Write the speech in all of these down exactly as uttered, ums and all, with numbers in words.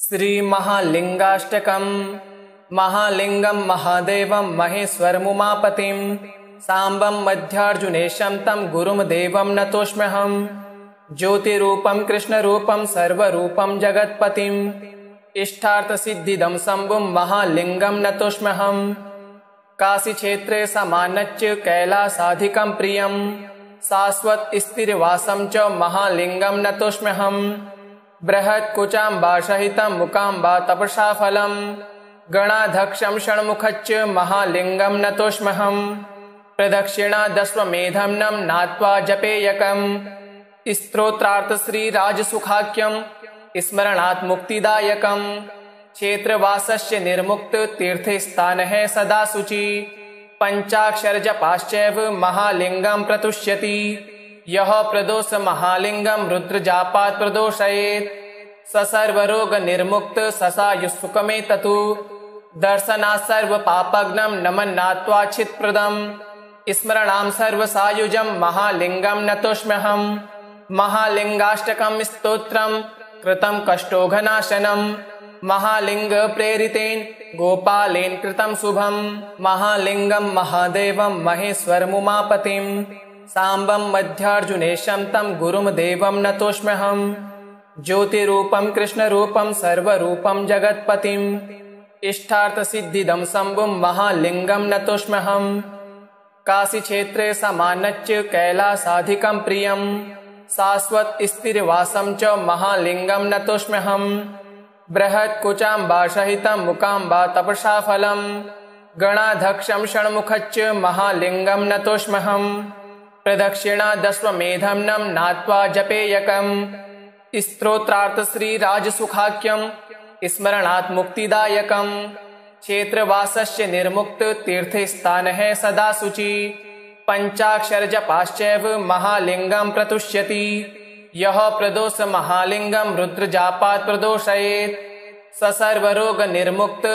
श्री महालिंगाष्टकम्। महालिंगं महादेवं महेश्वरमुमापतिं सांबं मध्यार्जुनेशं तं गुरुं देवं नतोऽस्म्यहम्। ज्योतिरूपं कृष्णरूपं सर्वरूपं जगत्पतिम् इष्टार्थसिद्धिदं शम्भुं महालिंगं नतोऽस्म्यहम्। काशीक्षेत्रे समानच्च कैलासाधिकं प्रियं शाश्वत स्थिरवासं च महालिंगं नतोऽस्म्यहम्। बृहत्कुचाम्बासहितं मुकाम्बा तपसा फलं गणाध्यक्षं षण्मुखच्च महालिंगं नतोऽस्म्यहम्। प्रदक्षिणादश्वमेधं नात्वा जपेयकम् स्तोत्रार्थ श्रीराजसुखाख्यं स्मरणात् मुक्तिदायकम्। क्षेत्रवासस्य निर्मुक्त तीर्थस्थानः सदा शुचि पंचाक्षर जपाश्चैव महालिंगं प्रतुष्यति। यः प्रदोष महालिंगं रुद्रजापात् प्रदोषयेत् स सर्वरोग निर्मुक्त शशायुः दर्शनात् सर्वपापघ्नं नमन्नात्वा चित्प्रदम् स्मरणां सर्वसायुजं महालिंगं नतोऽस्म्यहम्। महालिंगाष्टकं स्तोत्रं कृतं कष्टोघनाशनं महालिंग प्रेरितेन गोपालेन कृतं शुभम्। महालिंगं महादेवं महेश्वरमुमापतिं सांबं मध्यार्जुनेशं तं गुरुं देवं नतोऽस्म्यहम्। ज्योतिरूपं कृष्णरूपं सर्वरूपं जगत्पतिम् इष्टार्थसिद्धिदं शम्भुं महालिंगं नतोऽस्म्यहम्। काशीक्षेत्रे समानच्च कैलासाधिकं प्रियं शाश्वत स्थिरवासं च महालिंगं नतोऽस्म्यहम्। बृहत्कुचाम्बासहितं मुकाम्बा तपसा फलं गणाध्यक्षं षण्मुखच्च महालिंगं नतोऽस्म्यहम्। प्रदक्षिणादश्वमेधं नात्वा जपेयकम् स्तोत्रार्थ श्रीराजसुखाख्यं स्मरणात् मुक्तिदायकम्। क्षेत्रवासस्य निर्मुक्त तीर्थस्थानः सदा शुचि पंचाक्षर जपाश्चैव महालिंगं प्रतुष्यति। यः प्रदोष महालिंगं रुद्रजापात् प्रदोषयेत् स सर्वरोग निर्मुक्त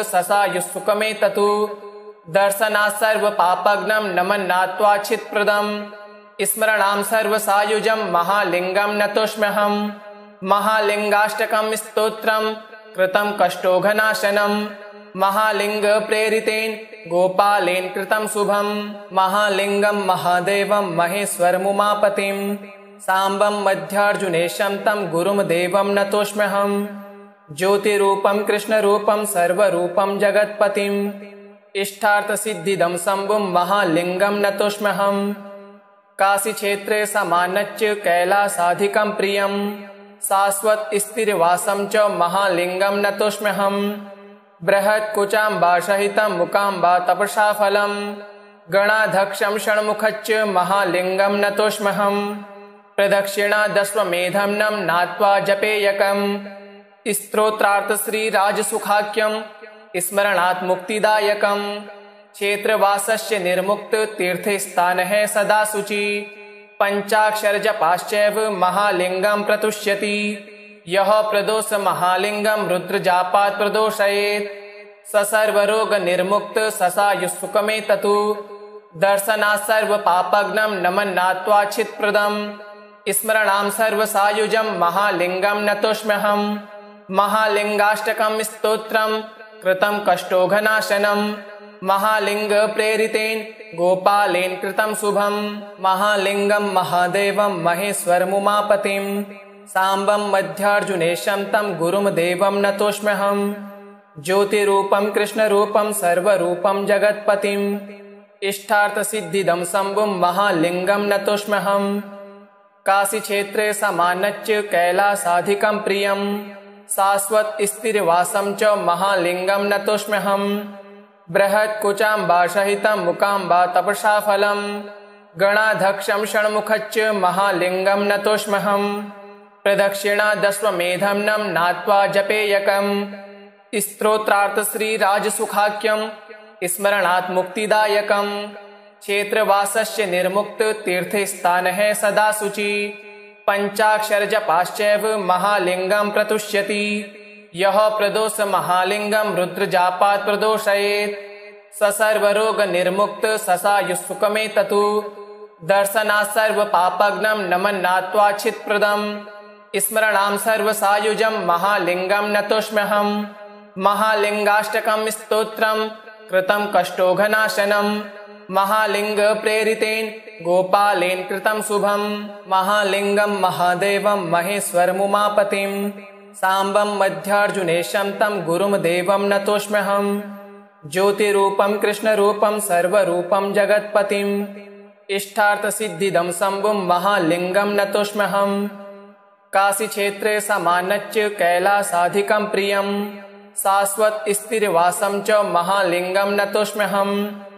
शशायुः दर्शनात् सर्वपापघ्नं नमन्नात्वा चित्प्रदम् स्मरणां सर्वसायुजं महालिंगं नतोऽस्म्यहम्। महालिंगाष्टकं स्तोत्रं कृतं कष्टोघनाशनं महालिंग प्रेरितेन गोपालेन कृतं शुभम्। महालिंगं महादेवं महेश्वरमुमापतिं सांबं मध्यार्जुनेशं तं गुरुं देवं नतोऽस्म्यहम्। ज्योतिरूपं कृष्णरूपं सर्वरूपं जगत्पतिम् इष्टार्थसिद्धिदं शम्भुं महालिंगं नतोऽस्म्यहम्। काशीक्षेत्रे समानच्च कैलासाधिकं प्रियं शाश्वत स्थिरवासं च महालिंगं नतोऽस्म्यहम्। बृहत्कुचाम्बासहितं मुकाम्बा तपसा फलं गणाध्यक्षं षण्मुखच्च महालिंगं नतोऽस्म्यहम्। प्रदक्षिणादश्वमेधं नात्वा जपेयकम् स्तोत्रार्थ श्रीराजसुखाख्यं स्मरणात् मुक्तिदायकम्। क्षेत्रवासस्य निर्मुक्त तीर्थस्थानः सदा शुचि पंचाक्षर जपाश्चैव महालिंगं प्रतुष्यति। यः प्रदोष महालिंगं रुद्रजापात् प्रदोषयेत् स सर्वरोग निर्मुक्त शशायुः दर्शनात् सर्वपापघ्नं नमन्नात्वा चित्प्रदम् स्मरणां सर्वसायुजं महालिंगं नतोऽस्म्यहम्। महालिंगाष्टकं स्तोत्रं कृतं कष्टोघनाशनं महालिंग प्रेरितेन गोपालेन कृतं शुभम्। महालिंगं महादेवं महेश्वरमुमापतिं सांबं मध्यार्जुनेशं तं गुरुं देवं नतोऽस्म्यहम्। ज्योतिरूपं कृष्णरूपं सर्वरूपं जगत्पतिम् इष्टार्थसिद्धिदं शम्भुं महालिंगं नतोऽस्म्यहम्। काशीक्षेत्रे समानच्च कैलासाधिकं प्रियं शाश्वत स्थिरवासं च महालिंगं नतोऽस्म्यहम्। बृहत्कुचाम्बासहितं मुकाम्बा तपसा फलं गणाध्यक्षं षण्मुखच्च महालिंगं नतोऽस्म्यहम्। प्रदक्षिणादश्वमेधं नात्वा जपेयकम् स्तोत्रार्थ श्रीराजसुखाख्यं स्मरणात् मुक्तिदायकम्। क्षेत्रवासस्य निर्मुक्त तीर्थस्थानः सदा शुचि पंचाक्षर जपाश्चैव महालिंगं प्रतुष्यति। यः प्रदोष महालिंगं रुद्रजापात् प्रदोषयेत् स सर्वरोग निर्मुक्त शशायुः दर्शनात् सर्वपापघ्नं नमन्नात्वा चित्प्रदम् स्मरणां सर्वसायुजं महालिंगं नतोऽस्म्यहम् महालिंगाष्टकं स्तोत्रं कृतं कष्टोघनाशनं महालिंग प्रेरितेन गोपालेन कृतं शुभं महालिंगं महादेवं महेश्वरमुमापतिं साम्बं मध्यार्जुनेशं तं गुरुं देवं नतोऽस्म्यहम् ज्योतिरूपं कृष्णरूपं सर्वरूपं जगत्पतिं इष्टार्थसिद्धिदं शम्भुं महालिंगं नतोऽस्म्यहम् काशीक्षेत्रे समानच्च कैलासाधिकं प्रियं शाश्वत स्थिरवासं च महालिंगं नतोऽस्म्यहम्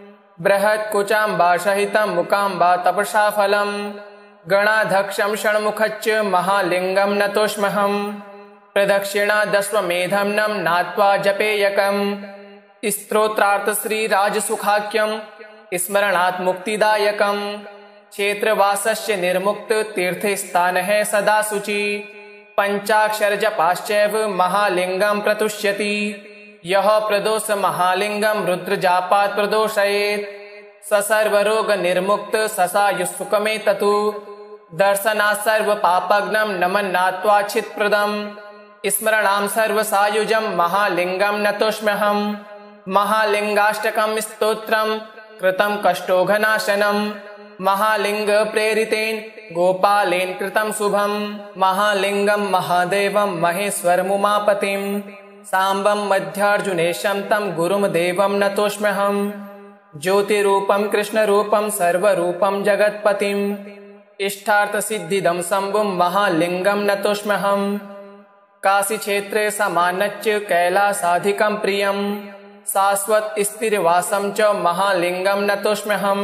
बृहत्कुचाम्बासहितं मुकाम्बा तपसा फलं गणाध्यक्षं षण्मुखच्च महालिंगं नतोऽस्म्यहम् प्रदक्षिणादश्वमेधं नं नात्वा जपेयकम् स्तोत्रार्थ श्रीराजसुखाख्यं स्मरणात् मुक्तिदायकम् क्षेत्रवासस्य निर्मुक्त तीर्थस्थानः सदा शुचि पंचाक्षर जपाश्चैव महालिंगं प्रतुष्यति यः प्रदोष महालिंगं रुद्रजापात् प्रदोषयेत् स सर्वरोग निर्मुक्त ससायुस्सुखमेततु दर्शनात् सर्वपापघ्नं नमन्नात्वाच्छित्प्रदम् स्मरणां सर्वसायुजं महालिंगं नतोऽस्म्यहम् महालिंगाष्टकं स्तोत्रं कृतं कष्टोघनाशनं महालिंग प्रेरितेन गोपालेन कृतं शुभं महालिंगं महादेवं महेश्वरमुमापतिं साम्बं मध्यार्जुनेशं तं गुरुं देवं नतोऽस्म्यहम् ज्योतिरूपं कृष्णरूपं सर्वरूपं जगत्पतिं इष्टार्थसिद्धिदं शम्भुं महालिंगं नतोऽस्म्यहम् काशीक्षेत्रे समानच्च कैलासाधिकं प्रियं शाश्वत स्थिरवासं च महालिंगं नतोऽस्म्यहम्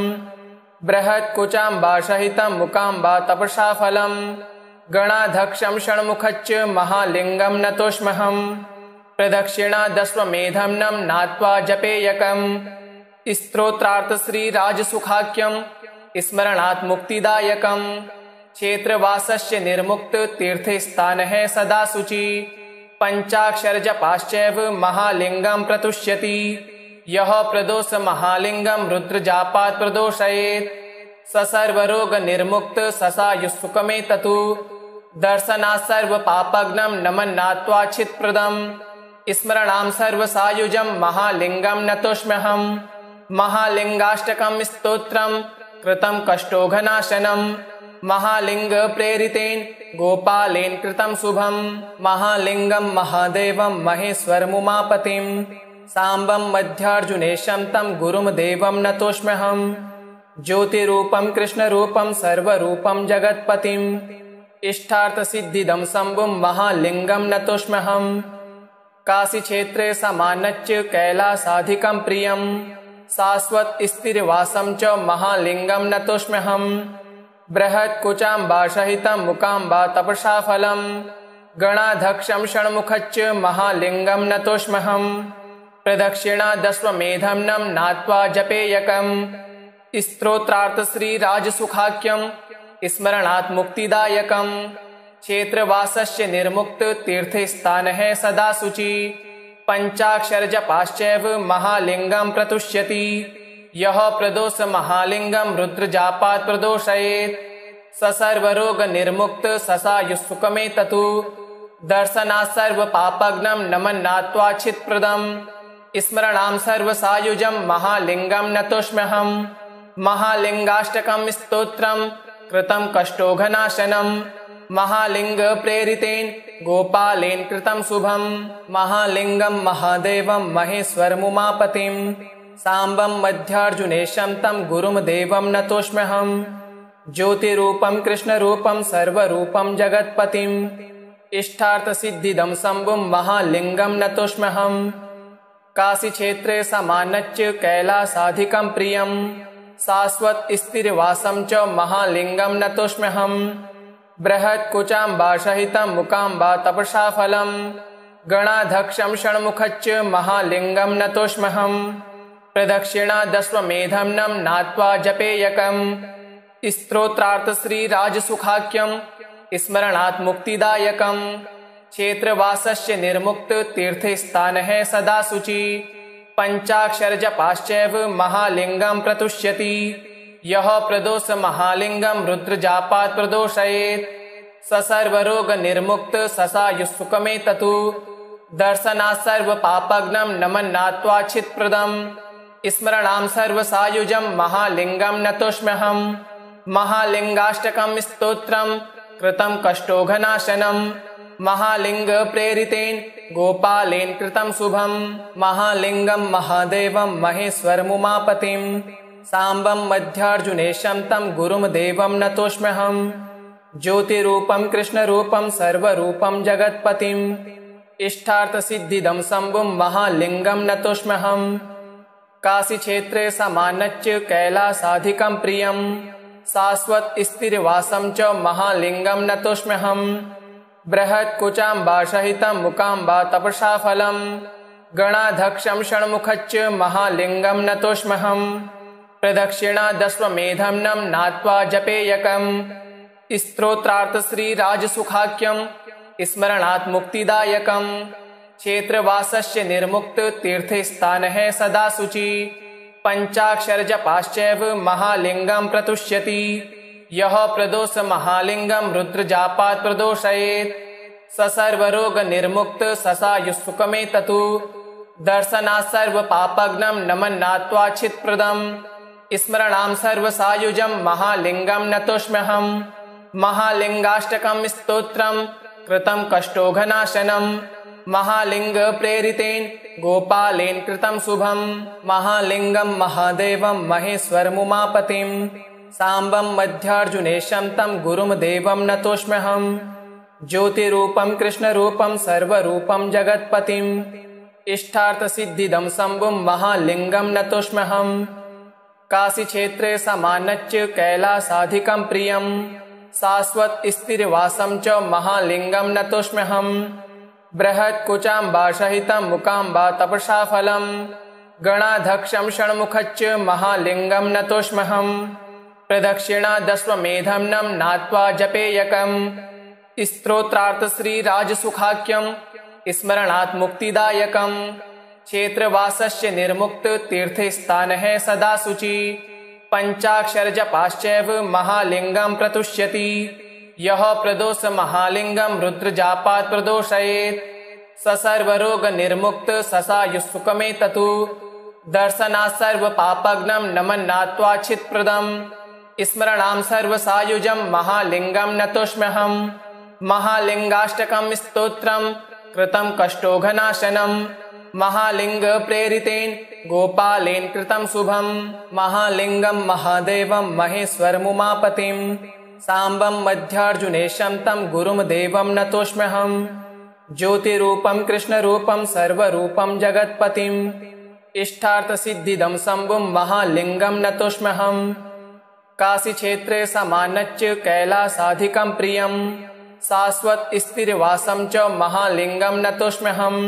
बृहत्कुचाम्बासहितं मुकाम्बा तपसा फलं गणाध्यक्षं षण्मुखच्च महालिंगं नतोऽस्म्यहम् प्रदक्षिणादश्वमेधं नं नात्वा जपेयकम् स्तोत्रार्थ श्रीराजसुखाख्यं स्मरणात् मुक्तिदायकम् क्षेत्रवासस्य निर्मुक्त तीर्थस्थानः सदा शुचि पंचाक्षर जपाश्चैव महालिंगं प्रतुष्यति यः प्रदोष महालिंगं रुद्रजापात् प्रदोषयेत् स सर्वरोग निर्मुक्त ससायुस्सुखमेततु दर्शनात् सर्वपापघ्नं नमन्नात्वाच्छित्प्रदम् स्मरणां सर्वसायुजं महालिंगं नतोऽस्म्यहम् महालिंगाष्टकं स्तोत्रं कृतं कष्टोघनाशनं महालिंग प्रेरितेन गोपालेन कृतं शुभं महालिंगं महादेवं महेश्वरमुमापतिं साम्बं मध्यार्जुनेशं तं गुरुं देवं नतोऽस्म्यहम् ज्योतिरूपं कृष्णरूपं सर्वरूपं जगत्पतिं इष्टार्थसिद्धिदं शम्भुं महालिंगं नतोऽस्म्यहम् काशीक्षेत्रे समानच्च कैलासाधिकं प्रियं शाश्वत स्थिरवासं च महालिंगं नतोऽस्म्यहम् बृहत्कुचाम्बासहितं मुकाम्बा तपसा फलं गणाध्यक्षं षण्मुखच्च महालिंगं नतोऽस्म्यहम् प्रदक्षिणादश्वमेधं नं नात्वा जपेयकम् स्तोत्रार्थ श्रीराजसुखाख्यं स्मरणात् मुक्तिदायकम् क्षेत्रवासस्य निर्मुक्त तीर्थस्थानः सदा शुचि पंचाक्षर जपाश्चैव महालिंगं प्रतुष्यति यः प्रदोष महालिंगं रुद्रजापात् प्रदोषयेत् स सर्वरोग निर्मुक्त ससायुस्सुखमेततु दर्शनात् सर्वपापघ्नं नमन्नात्वाच्छित्प्रदम् स्मरणां सर्वसायुजं महालिंगं नतोऽस्म्यहम् महालिंगाष्टकं स्तोत्रं कृतं कष्टोघनाशनं महालिंग प्रेरितेन गोपालेन कृतं शुभं महालिंगं महादेवं महेश्वरमुमापतिं साम्बं मध्यार्जुनेशं तं गुरुं देवं नतोऽस्म्यहम् ज्योतिरूपं कृष्णरूपं सर्वरूपं जगत्पतिं इष्टार्थसिद्धिदं शम्भुं महालिंगं नतोऽस्म्यहम् काशीक्षेत्रे समानच्च कैलासाधिकं प्रियं शाश्वत स्थिरवासं च महालिंगं नतोऽस्म्यहम् बृहत्कुचाम्बासहितं मुकाम्बा तपसा फलं गणाध्यक्षं षण्मुखच्च महालिंगं नतोऽस्म्यहम् प्रदक्षिणादश्वमेधं नं नात्वा जपेयकम् स्तोत्रार्थ श्रीराजसुखाख्यं स्मरणात् मुक्तिदायकम् क्षेत्रवासस्य निर्मुक्त तीर्थस्थानः सदा शुचि पंचाक्षर जपाश्चैव महालिंगं प्रतुष्यति यः प्रदोष महालिंगं रुद्रजापात् प्रदोषयेत् स स सर्वरोगनिर्मुक्त ससायुः ततु दर्शनात् सर्वपापघ्नं नमन्नात्वा चित्प्रदम् स्मरणां सर्वसायुजं महालिङ्गं नतोऽस्म्यहम् महालिङ्गाष्टकं स्तोत्रं कृतं कष्टोघनाशनं महालिङ्ग प्रेरितेन गोपालेन कृतं शुभं महालिङ्गं महादेवं महेश्वरमुमापतिं साम्बं मध्यार्जुनेशं तं गुरुं देवं नतोऽस्म्यहम् ज्योतिरूपं कृष्णरूपं सर्वरूपं जगत्पतिं इष्टार्थसिद्धिदं शम्भुं महालिङ्गं नतोऽस्म्यहम् काशीक्षेत्रे समानच्च कैलासाधिकं प्रियं शाश्वत स्थिरवासं च महालिङ्गं नतोऽस्म्यहम् बृहत्कुचाम्बासहितं मुकाम्बा तपसा फलं गणाध्यक्षं षण्मुखच्च महालिङ्गं नतोऽस्म्यहम् प्रदक्षिणादश्वमेधं नात्वा जपेयकम् स्तोत्रार्थ श्रीराजसुखाख्यं स्मरणात् मुक्तिदायकम् क्षेत्रवासस्य निर्मुक्त तीर्थस्थानः सदा शुचि पंचाक्षर जपाश्चैव महालिङ्गं प्रतुष्यति यः प्रदोष महालिङ्गं रुद्रजापात् प्रदोषयेत् स सर्वरोगनिर्मुक्त ससायुः ततु दर्शनात् सर्वपापघ्नं नमन्नात्वा चित्प्रदम् स्मरणां सर्वसायुजं महालिङ्गं नतोऽस्म्यहम् महालिङ्गाष्टकं स्तोत्रं कृतं कष्टोघनाशनं महालिङ्ग प्रेरितेन गोपालेन कृतं शुभं महालिङ्गं महादेवं महेश्वरमुमापतिं साम्बं मध्यार्जुनेशं तं गुरुं देवं नतोऽस्म्यहम् ज्योतिरूपं कृष्णरूपं सर्वरूपं जगत्पतिं इष्टार्थसिद्धिदं शम्भुं महालिङ्गं नतोऽस्म्यहम् काशीक्षेत्रे समानच्च कैलासाधिकं प्रियं शाश्वत स्थिरवासं च महालिङ्गं नतोऽस्म्यहम् बृहत्कुचाम्बासहितं मुकाम्बा तपसा फलं गणाध्यक्षं षण्मुखच्च महालिङ्गं नतोऽस्म्यहम् प्रदक्षिणादश्वमेधं नात्वा जपेयकम् स्तोत्रार्थ श्रीराजसुखाख्यं स्मरणात् मुक्तिदायकम् क्षेत्रवासस्य निर्मुक्त तीर्थस्थानः सदा शुचि पंचाक्षर जपाश्चैव महालिङ्गं प्रतुष्यति यः प्रदोष महालिङ्गं रुद्रजापात् प्रदोषयेत् स सर्वरोगनिर्मुक्त ससायुः ततु दर्शनात् सर्वपापघ्नं नमन्नात्वा चित्प्रदम् स्मरणां सर्वसायुजं महालिङ्गं नतोऽस्म्यहम् महालिङ्गाष्टकं स्तोत्रं कृतं कष्टोघनाशनं महालिङ्ग प्रेरितेन गोपालेन कृतं शुभं महालिङ्गं महादेवं महेश्वरमुमापतिं साम्बं मध्यार्जुनेशं तं गुरुं देवं नतोऽस्म्यहम् ज्योतिरूपं कृष्णरूपं सर्वरूपं जगत्पतिं इष्टार्थसिद्धिदं शम्भुं महालिङ्गं नतोऽस्म्यहम् काशीक्षेत्रे समानच्च कैलासाधिकं प्रियं शाश्वत स्थिरवासं च महालिङ्गं नतोऽस्म्यहम्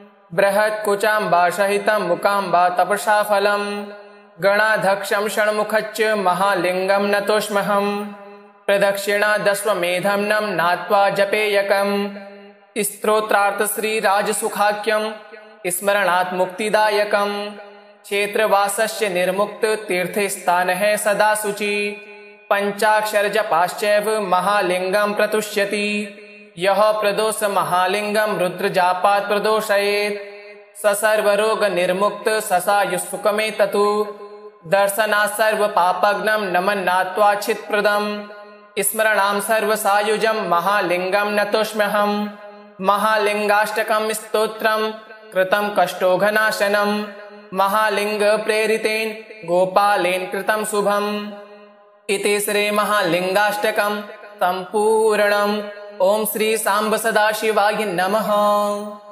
बृहत्कुचाम्बासहितं मुकाम्बा तपसा फलं गणाध्यक्षं षण्मुखच्च महालिङ्गं नतोऽस्म्यहम् प्रदक्षिणादश्वमेधं नात्वा जपेयकम् स्तोत्रार्थ श्रीराजसुखाख्यं स्मरणात् मुक्तिदायकम् क्षेत्रवासस्य निर्मुक्त तीर्थस्थानः सदा शुचि पंचाक्षर जपाश्चैव महालिङ्गं प्रतुष्यति यः प्रदोष महालिङ्गं रुद्रजापात् प्रदोषयेत् स सर्वरोगनिर्मुक्त ससायुः ततु दर्शनात् सर्वपापघ्नं नमन्नात्वा चित्प्रदम् स्मरणां सर्वसायुजं महालिङ्गं नतोऽस्म्यहम् महालिङ्गाष्टकं स्तोत्रं कृतं कष्टोघनाशनं महालिङ्ग प्रेरितेन गोपालेन कृतं शुभम् इति श्री महालिङ्गाष्टकं सम्पूर्णम्। ओम श्री सांब सदाशिवाय नमः।